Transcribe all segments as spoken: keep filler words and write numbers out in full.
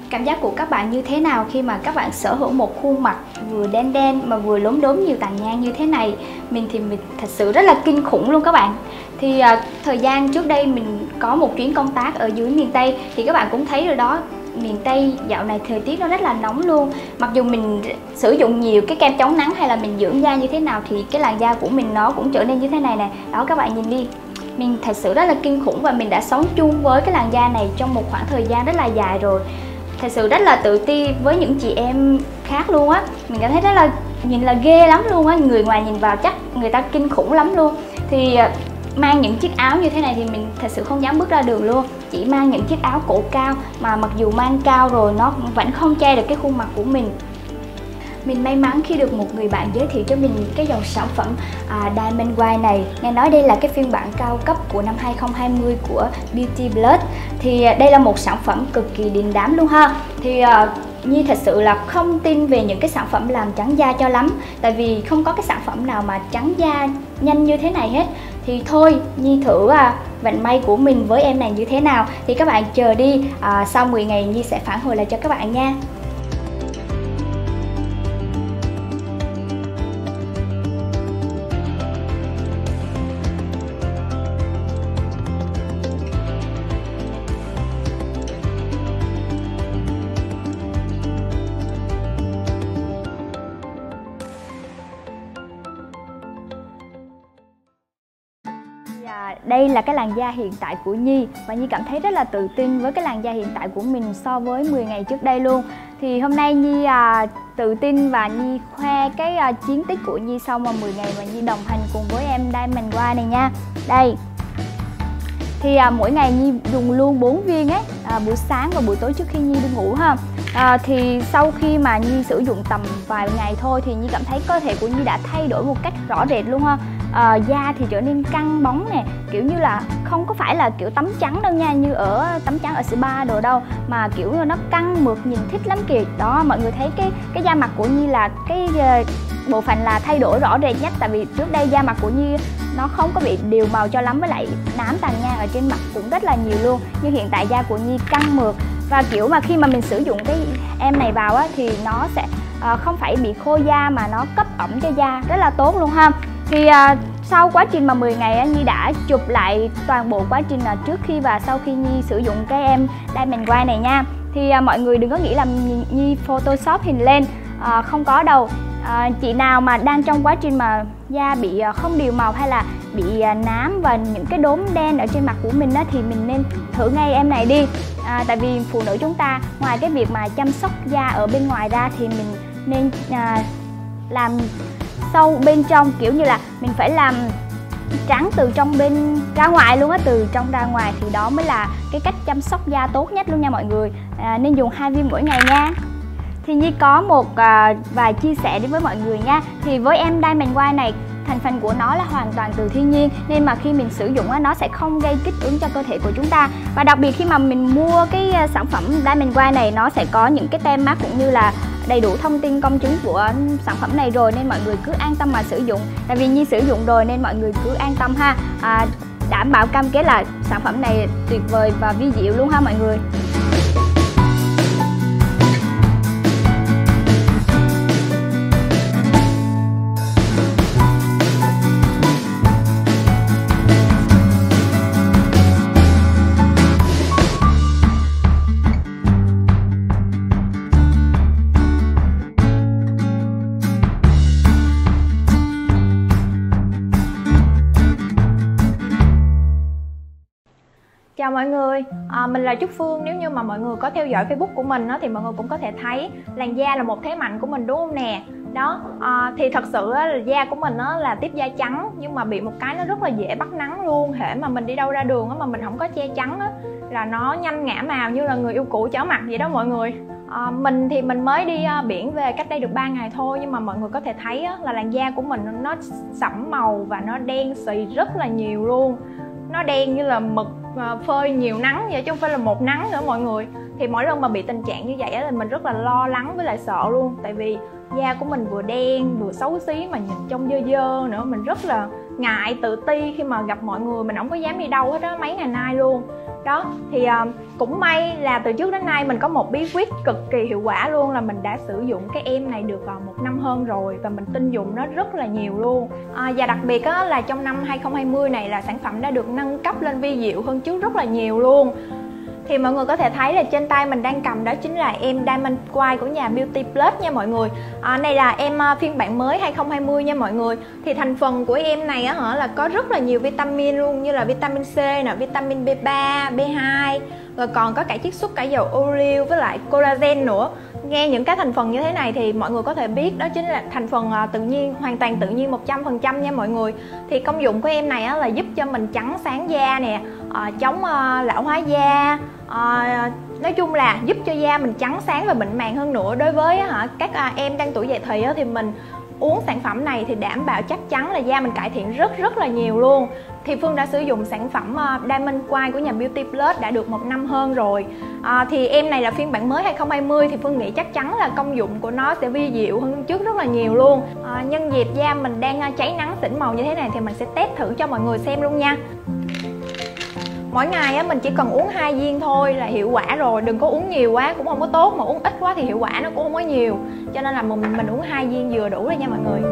Cảm giác của các bạn như thế nào khi mà các bạn sở hữu một khuôn mặt vừa đen đen mà vừa lốm đốm nhiều tàn nhang như thế này? Mình thì mình thật sự rất là kinh khủng luôn các bạn. Thì à, thời gian trước đây mình có một chuyến công tác ở dưới miền Tây, thì các bạn cũng thấy rồi đó, miền Tây dạo này thời tiết nó rất là nóng luôn. Mặc dù mình sử dụng nhiều cái kem chống nắng hay là mình dưỡng da như thế nào thì cái làn da của mình nó cũng trở nên như thế này nè. Đó các bạn nhìn đi, mình thật sự rất là kinh khủng và mình đã sống chung với cái làn da này trong một khoảng thời gian rất là dài rồi. Thật sự rất là tự ti với những chị em khác luôn á. Mình cảm thấy rất là nhìn là ghê lắm luôn á. Người ngoài nhìn vào chắc người ta kinh khủng lắm luôn. Thì mang những chiếc áo như thế này thì mình thật sự không dám bước ra đường luôn. Chỉ mang những chiếc áo cổ cao mà mặc dù mang cao rồi nó vẫn không che được cái khuôn mặt của mình. Mình may mắn khi được một người bạn giới thiệu cho mình cái dòng sản phẩm à, Diamond White này. Nghe nói đây là cái phiên bản cao cấp của năm hai không hai không của Beauty Plus. Thì đây là một sản phẩm cực kỳ đình đám luôn ha. Thì à, Nhi thật sự là không tin về những cái sản phẩm làm trắng da cho lắm. Tại vì không có cái sản phẩm nào mà trắng da nhanh như thế này hết. Thì thôi, Nhi thử à, vận may của mình với em này như thế nào. Thì các bạn chờ đi, à, sau mười ngày Nhi sẽ phản hồi lại cho các bạn nha. Đây là cái làn da hiện tại của Nhi và Nhi cảm thấy rất là tự tin với cái làn da hiện tại của mình so với mười ngày trước đây luôn. Thì hôm nay Nhi à, tự tin và Nhi khoe cái à, chiến tích của Nhi sau mà mười ngày mà Nhi đồng hành cùng với em Diamond White này nha. Đây. Thì à, mỗi ngày Nhi dùng luôn bốn viên ấy, à, buổi sáng và buổi tối trước khi Nhi đi ngủ ha. À, thì sau khi mà Nhi sử dụng tầm vài ngày thôi thì Nhi cảm thấy cơ thể của Nhi đã thay đổi một cách rõ rệt luôn ha. À, da thì trở nên căng bóng nè, kiểu như là không có phải là kiểu tắm trắng đâu nha, như ở tắm trắng ở spa đồ đâu, mà kiểu như nó căng mượt nhìn thích lắm kìa. Đó, mọi người thấy cái cái da mặt của Nhi là cái uh, bộ phận là thay đổi rõ rệt nhất. Tại vì trước đây da mặt của Nhi nó không có bị đều màu cho lắm, với lại nám tàn nhang ở trên mặt cũng rất là nhiều luôn. Nhưng hiện tại da của Nhi căng mượt và kiểu mà khi mà mình sử dụng cái em này vào á thì nó sẽ uh, không phải bị khô da mà nó cấp ẩm cho da rất là tốt luôn ha. Thì uh, sau quá trình mà mười ngày á, Nhi đã chụp lại toàn bộ quá trình uh, trước khi và sau khi Nhi sử dụng cái em Diamond White này nha. Thì uh, mọi người đừng có nghĩ là Nhi photoshop hình lên, uh, không có đâu. uh, Chị nào mà đang trong quá trình mà da bị uh, không đều màu hay là bị uh, nám và những cái đốm đen ở trên mặt của mình á, thì mình nên thử ngay em này đi. À, tại vì phụ nữ chúng ta ngoài cái việc mà chăm sóc da ở bên ngoài ra thì mình nên uh, làm sâu bên trong, kiểu như là mình phải làm trắng từ trong bên ra ngoài luôn á, từ trong ra ngoài, thì đó mới là cái cách chăm sóc da tốt nhất luôn nha mọi người. À, nên dùng hai viên mỗi ngày nha. Thì Nhi có một à, vài chia sẻ đến với mọi người nha. Thì với em Diamond White này, thành phần của nó là hoàn toàn từ thiên nhiên, nên mà khi mình sử dụng á, nó sẽ không gây kích ứng cho cơ thể của chúng ta. Và đặc biệt khi mà mình mua cái sản phẩm Diamond White này, nó sẽ có những cái tem mác cũng như là đầy đủ thông tin công chứng của sản phẩm này rồi, nên mọi người cứ an tâm mà sử dụng. Tại vì Nhi sử dụng rồi nên mọi người cứ an tâm ha. À, đảm bảo cam kết là sản phẩm này tuyệt vời và vi diệu luôn ha mọi người. Chào mọi người, à, mình là Trúc Phương. Nếu như mà mọi người có theo dõi Facebook của mình á, thì mọi người cũng có thể thấy làn da là một thế mạnh của mình đúng không nè. Đó, à, thì thật sự á, là da của mình á, là tiếp da trắng, nhưng mà bị một cái nó rất là dễ bắt nắng luôn. Hễ mà mình đi đâu ra đường á, mà mình không có che chắn á, là nó nhanh ngã màu như là người yêu cũ chó mặt vậy đó mọi người. À, mình thì mình mới đi uh, biển về cách đây được ba ngày thôi, nhưng mà mọi người có thể thấy á, là làn da của mình nó sẫm màu và nó đen xì rất là nhiều luôn. Nó đen như là mực uh, phơi nhiều nắng vậy chứ không phải là một nắng nữa mọi người. Thì mỗi lần mà bị tình trạng như vậy á, thì mình rất là lo lắng với lại sợ luôn. Tại vì da của mình vừa đen vừa xấu xí mà nhìn trông dơ dơ nữa. Mình rất là ngại tự ti khi mà gặp mọi người, mình không có dám đi đâu hết á mấy ngày nay luôn. Đó, thì uh, cũng may là từ trước đến nay mình có một bí quyết cực kỳ hiệu quả luôn, là mình đã sử dụng cái em này được uh, một năm hơn rồi và mình tin dùng nó rất là nhiều luôn. uh, Và đặc biệt á, là trong năm hai không hai không này là sản phẩm đã được nâng cấp lên vi diệu hơn trước rất là nhiều luôn. Thì mọi người có thể thấy là trên tay mình đang cầm đó chính là em Diamond White của nhà Beauty Plus nha mọi người. à, Này là em phiên bản mới hai không hai không nha mọi người. Thì thành phần của em này á hả là có rất là nhiều vitamin luôn, như là vitamin C nè, vitamin B ba, B hai, rồi còn có cả chiết xuất cả dầu ô liu với lại collagen nữa. Nghe những cái thành phần như thế này thì mọi người có thể biết đó chính là thành phần uh, tự nhiên, hoàn toàn tự nhiên một trăm phần trăm nha mọi người. Thì công dụng của em này á, là giúp cho mình trắng sáng da nè, uh, chống uh, lão hóa da, uh, nói chung là giúp cho da mình trắng sáng và mịn màng hơn nữa. Đối với uh, các uh, em đang tuổi dậy thì uh, thì mình uống sản phẩm này thì đảm bảo chắc chắn là da mình cải thiện rất rất là nhiều luôn. Thì Phương đã sử dụng sản phẩm uh, Diamond White của nhà Beauty Plus đã được một năm hơn rồi. à, Thì em này là phiên bản mới hai không hai không thì Phương nghĩ chắc chắn là công dụng của nó sẽ vi diệu hơn trước rất là nhiều luôn. à, Nhân dịp da mình đang uh, cháy nắng xỉn màu như thế này thì mình sẽ test thử cho mọi người xem luôn nha. Mỗi ngày á, mình chỉ cần uống hai viên thôi là hiệu quả rồi. Đừng có uống nhiều quá cũng không có tốt, mà uống ít quá thì hiệu quả nó cũng không có nhiều. Cho nên là mình, mình uống hai viên vừa đủ rồi nha mọi người.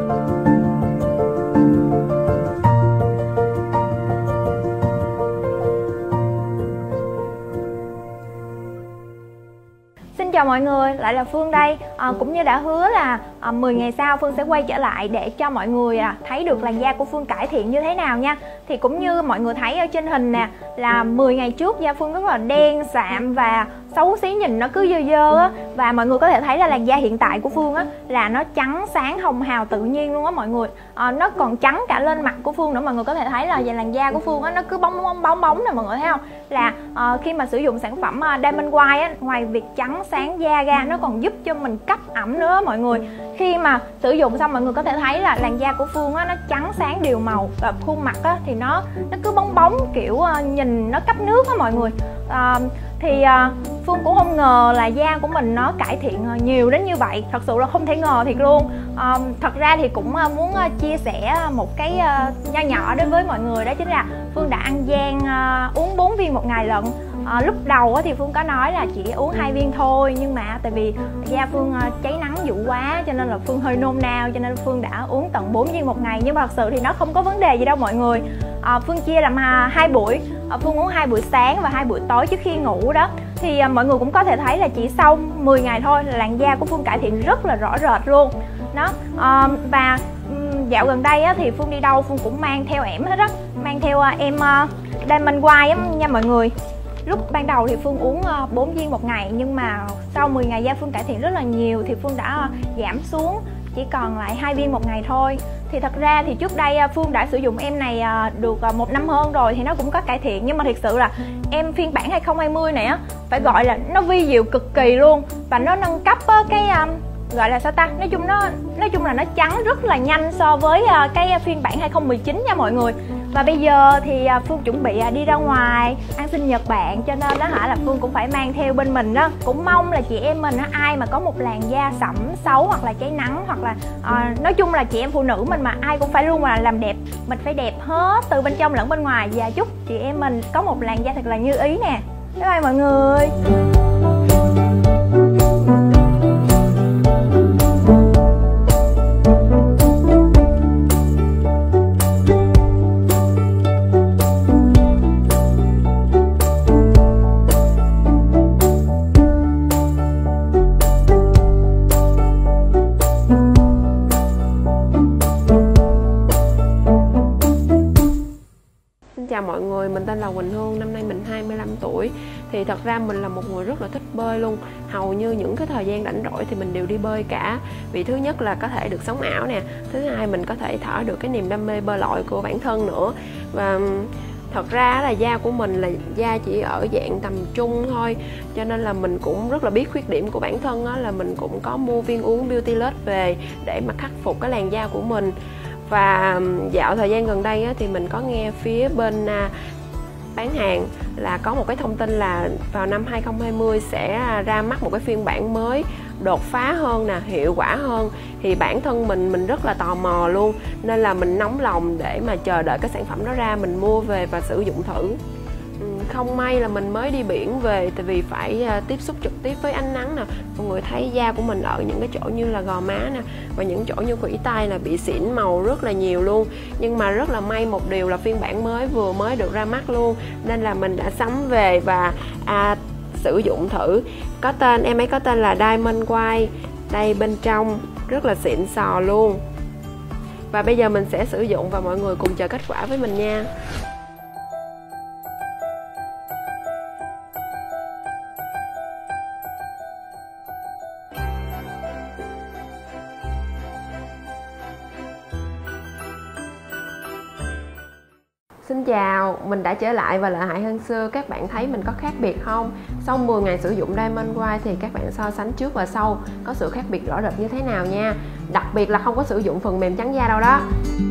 Xin chào mọi người, lại là Phương đây. à, Cũng như đã hứa là à, mười ngày sau Phương sẽ quay trở lại để cho mọi người à, thấy được làn da của Phương cải thiện như thế nào nha. Thì cũng như mọi người thấy ở trên hình nè, là mười ngày trước da Phương rất là đen, sạm và xấu xí, nhìn nó cứ dơ dơ á. Và mọi người có thể thấy là làn da hiện tại của Phương á là nó trắng sáng hồng hào tự nhiên luôn á mọi người. à, Nó còn trắng cả lên mặt của Phương nữa. Mọi người có thể thấy là về làn da của Phương á, nó cứ bóng bóng bóng bóng nè mọi người thấy không. Là à, khi mà sử dụng sản phẩm uh, Diamond White á, ngoài việc trắng sáng da ra, nó còn giúp cho mình cấp ẩm nữa mọi người. Khi mà sử dụng xong mọi người có thể thấy là làn da của Phương á, nó trắng sáng đều màu, và khuôn mặt á, thì nó nó cứ bóng bóng kiểu uh, nhìn nó cấp nước á mọi người. uh, Thì uh, Phương cũng không ngờ là da của mình nó cải thiện uh, nhiều đến như vậy. Thật sự là không thể ngờ thiệt luôn. uh, Thật ra thì cũng uh, muốn uh, chia sẻ một cái uh, nho nhỏ đến với mọi người. Đó chính là Phương đã ăn gian uh, uống bốn viên một ngày lận. À, lúc đầu thì Phương có nói là chỉ uống hai viên thôi, nhưng mà tại vì da Phương cháy nắng dữ quá cho nên là Phương hơi nôn nao, cho nên Phương đã uống tận bốn viên một ngày. Nhưng mà thật sự thì nó không có vấn đề gì đâu mọi người. à, Phương chia làm hai buổi. à, Phương uống hai buổi sáng và hai buổi tối trước khi ngủ đó. Thì à, mọi người cũng có thể thấy là chỉ sau mười ngày thôi là làn da của Phương cải thiện rất là rõ rệt luôn đó. à, Và um, dạo gần đây á, thì Phương đi đâu Phương cũng mang theo ẻm hết á, mang theo uh, em uh, Diamond White á, nha mọi người. Lúc ban đầu thì Phương uống bốn viên một ngày, nhưng mà sau mười ngày da Phương cải thiện rất là nhiều thì Phương đã giảm xuống chỉ còn lại hai viên một ngày thôi. Thì thật ra thì trước đây Phương đã sử dụng em này được một năm hơn rồi thì nó cũng có cải thiện. Nhưng mà thật sự là em phiên bản hai không hai không này á, phải gọi là nó vi diệu cực kỳ luôn. Và nó nâng cấp cái gọi là sao ta, nói chung nó nói chung là nó trắng rất là nhanh so với cái phiên bản hai không một chín nha mọi người. Và bây giờ thì Phương chuẩn bị đi ra ngoài ăn sinh nhật bạn, cho nên đó hả là Phương cũng phải mang theo bên mình đó. Cũng mong là chị em mình ai mà có một làn da sẫm xấu hoặc là cháy nắng, hoặc là uh, nói chung là chị em phụ nữ mình mà ai cũng phải luôn là làm đẹp, mình phải đẹp hết từ bên trong lẫn bên ngoài. Và chúc chị em mình có một làn da thật là như ý nè. Bye bye mọi người. Chào mọi người, mình tên là Quỳnh Hương, năm nay mình hai mươi lăm tuổi. Thì thật ra mình là một người rất là thích bơi luôn. Hầu như những cái thời gian rảnh rỗi thì mình đều đi bơi cả. Vì thứ nhất là có thể được sống ảo nè, thứ hai mình có thể thỏa được cái niềm đam mê bơi lội của bản thân nữa. Và thật ra là da của mình là da chỉ ở dạng tầm trung thôi, cho nên là mình cũng rất là biết khuyết điểm của bản thân á, là mình cũng có mua viên uống Beauty Plus về để mà khắc phục cái làn da của mình. Và dạo thời gian gần đây á, thì mình có nghe phía bên à, bán hàng là có một cái thông tin là vào năm hai không hai không sẽ ra mắt một cái phiên bản mới đột phá hơn nè, hiệu quả hơn. Thì bản thân mình mình rất là tò mò luôn, nên là mình nóng lòng để mà chờ đợi cái sản phẩm đó ra, mình mua về và sử dụng thử. không may là mình mới đi biển về, tại vì phải uh, tiếp xúc trực tiếp với ánh nắng nè. Mọi người thấy da của mình ở những cái chỗ như là gò má nè và những chỗ như khuỷu tay là bị xỉn màu rất là nhiều luôn. Nhưng mà rất là may một điều là phiên bản mới vừa mới được ra mắt luôn, nên là mình đã sắm về và à, sử dụng thử. Có tên, em ấy có tên là Diamond White. Đây bên trong rất là xịn sò luôn. Và bây giờ mình sẽ sử dụng và mọi người cùng chờ kết quả với mình nha. Xin chào, mình đã trở lại và lại hại hơn xưa. Các bạn thấy mình có khác biệt không? Sau mười ngày sử dụng Diamond White thì các bạn so sánh trước và sau có sự khác biệt rõ rệt như thế nào nha. Đặc biệt là không có sử dụng phần mềm trắng da đâu đó.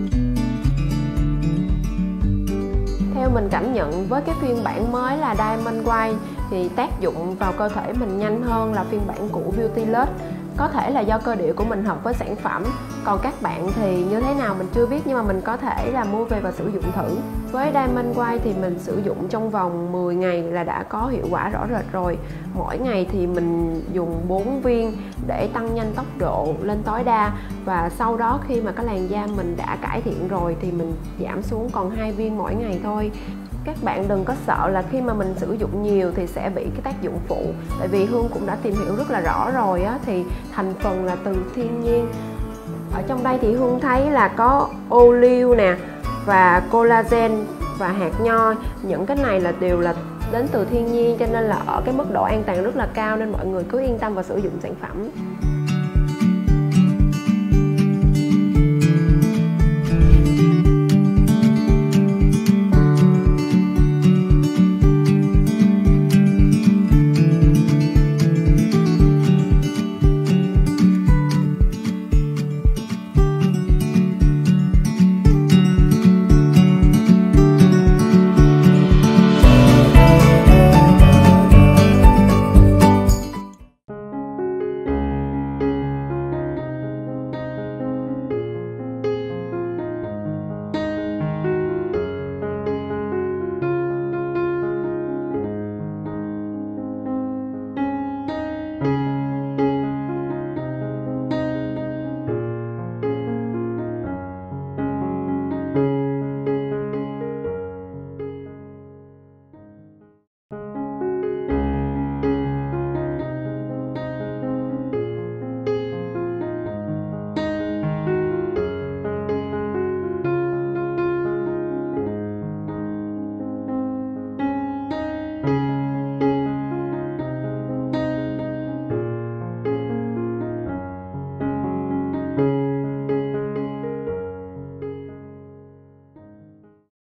Theo mình cảm nhận với cái phiên bản mới là Diamond White thì tác dụng vào cơ thể mình nhanh hơn là phiên bản cũ Beauty Plus. Có thể là do cơ địa của mình hợp với sản phẩm, còn các bạn thì như thế nào mình chưa biết, nhưng mà mình có thể là mua về và sử dụng thử. Với Diamond White thì mình sử dụng trong vòng mười ngày là đã có hiệu quả rõ rệt rồi. Mỗi ngày thì mình dùng bốn viên để tăng nhanh tốc độ lên tối đa, và sau đó khi mà cái làn da mình đã cải thiện rồi thì mình giảm xuống còn hai viên mỗi ngày thôi. Các bạn đừng có sợ là khi mà mình sử dụng nhiều thì sẽ bị cái tác dụng phụ, tại vì Hương cũng đã tìm hiểu rất là rõ rồi á, thì thành phần là từ thiên nhiên. Ở trong đây thì Hương thấy là có ô liu nè và collagen và hạt nho. Những cái này là đều là đến từ thiên nhiên, cho nên là ở cái mức độ an toàn rất là cao, nên mọi người cứ yên tâm và sử dụng sản phẩm.